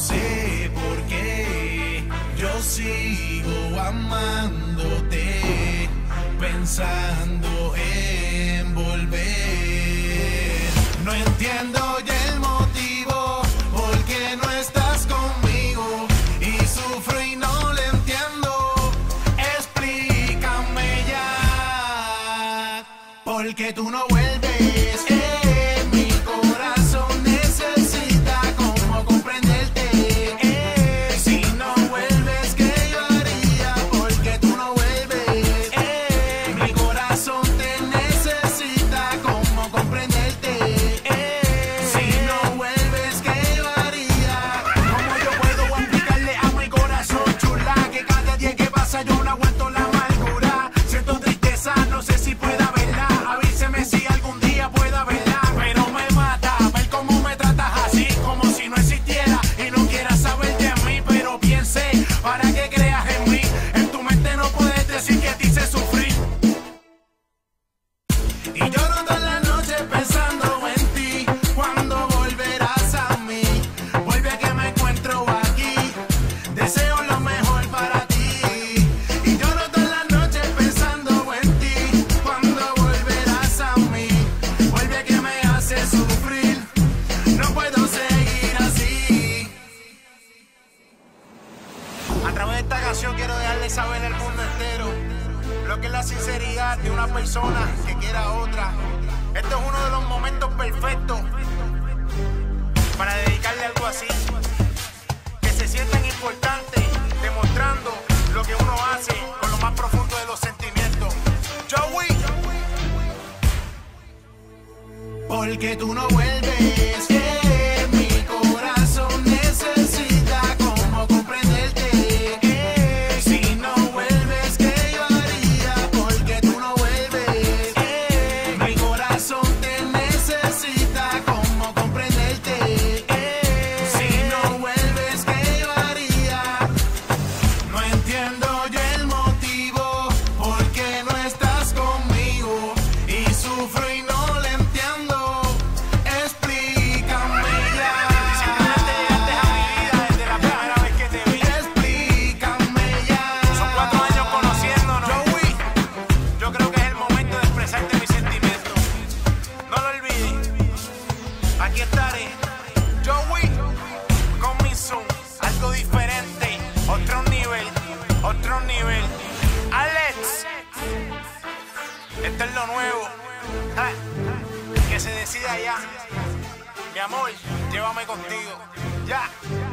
sé por qué yo sigo amándote, pensando en volver. No entiendo ya el motivo por qué no estás conmigo y sufro y no lo entiendo. Explícame ya, ¿por qué tú no vuelves? Mi corazón necesita como comprenderte. Si no vuelves, ¿qué yo haría? ¿Por qué tú no vuelves? Mi corazón te necesita como comprenderte. Si no vuelves, ¿qué yo haría? ¿Cómo yo puedo explicarle a mi corazón, chula, que cada día que pasa yo no aguanto la amargura? Siento tristeza, no sé si pueda verla. Avíseme si algún día pueda verla. Pero me mata ver cómo me tratas así, como si no existiera y no quieras saber de mí. Pero piense, para que creas en mí, en tu mente no puedes decir que te hice sufrir. Y lloro toda la noche pensando en ti, cuando volverás a mí. Vuelve a que me encuentro aquí, deseo lo mejor para ti. Y lloro toda la noche pensando en ti, cuando volverás a mí. Vuelve a que me hace sufrir, no puedo seguir así. A través de esta canción quiero dejarle saber al mundo entero lo que es la sinceridad de una persona que quiera a otra. Este es uno de los momentos perfectos para dedicarle algo así, que se sientan importantes, demostrando lo que uno hace con lo más profundo de los sentimientos. Joey, porque tú no vuelves, mi corazón necesita como comprenderte. Si no vuelves, ¿qué yo haría? Porque tú no vuelves. Mi corazón te necesita como comprenderte. Si no vuelves, ¿qué yo haría? No entiendo yo el motivo por qué no estás conmigo y sufro y no lo entiendo. Explícame ya. Simplemente llegaste a mi vida desde la primera vez que te vi. Explícame ya. Son 4 años conociéndonos. Joey, yo creo que es el momento de expresarte mis sentimientos. No lo olvides. Aquí estaré. Joey, coming soon. Algo diferente. Otro nivel. Otro nivel. Alex. Esto es lo nuevo. Ja. Que se decida ya. Mi amor, llévame contigo. Ya.